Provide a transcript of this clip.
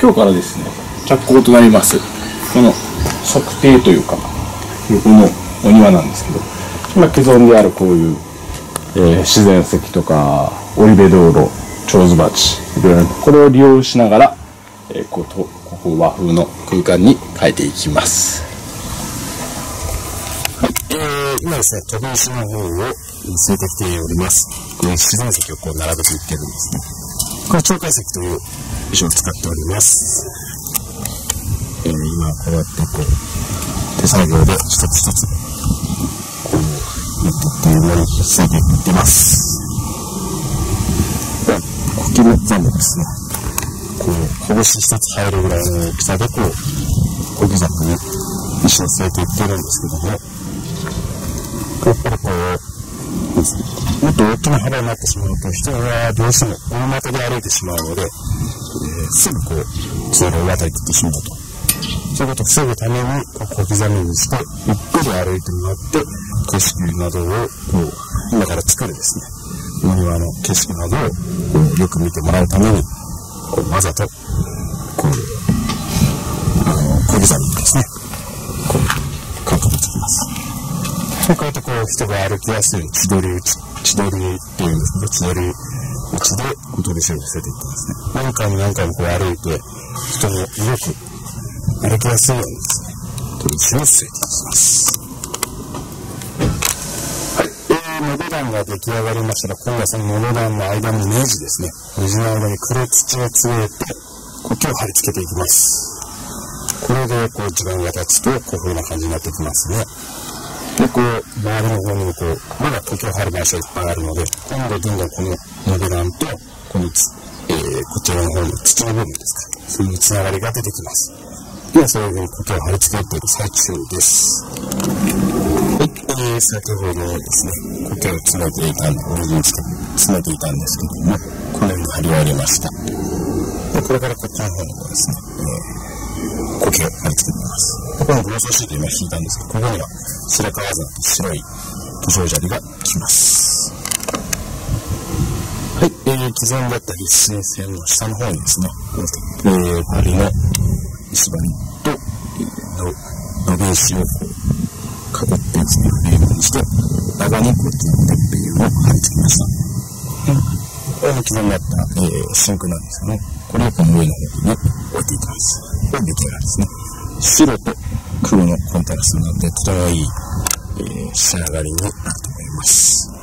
今日からですね、着工となります、この測定というか、このお庭なんですけど、既存であるこういう、自然石とか、織部道路、長寿鉢、これを利用しながら、ここ和風の空間に変えていきます。 はい、今ですね、飛び石の方を据えてきております。この自然石をこう並べていってるんですね。これ鳥海石という石を使っております。今こうやってこう手作業で一つ一つこうやっていってものに据えていってます。小切り残もですね、こう拳一つ入るぐらいの大きさでこう小刻みに石を据えていってるんですけども、やっぱりこうもっと大きな幅になってしまうと人はどうしても大股で歩いてしまうので、すぐこう通路を渡りきってしまうと。そういうことを防ぐために小刻みにしてゆっくり歩いてもらって景色などをこう今から作るですね、お庭の景色などをこうよく見てもらうためにこうわざとこう小刻みにですねこうかけていきます。こうやってこう人が歩きやすい千鳥っていうんですけど、千鳥打ちでこう飛び石を寄せていってですね、何回も何回もこう歩いて人もよく歩きやすいようにですね、飛び石を据えていきます。はい、のど段が出来上がりましたら、今度はそののど段の間にネジですね、ネジの間に黒土を詰めて苔を貼り付けていきます。これでこう地盤が立つとこういう風な感じになってきますね。でこう周りの方にもこうまだ苔を張る場所いっぱいあるので、今度どんどんこののど段とこのこちらの方の土の部分ですか、そういうつながりが出てきます。今そういうふうに苔を貼り付けている最中です。はい、先ほどですね、苔を詰めていたんですけども、このように貼り終わりました。でこれからこっちの方にもですね、苔を貼り付けています。ここに防草シート今引いたんですけど、ここには白川砂と白い塗装砂利がきます。はい、既存だった立水線の下の方にですね、針の石張りと延べ石をこう囲ってですね、フレームにして中にこっちのてっぺんを貼り付けました。これも既存だったシンクなんですよね。これをこの上の方に置いていきます。これ出来上がりですね。白と黒のコントラストなのでとてもいい仕上がりになると思います。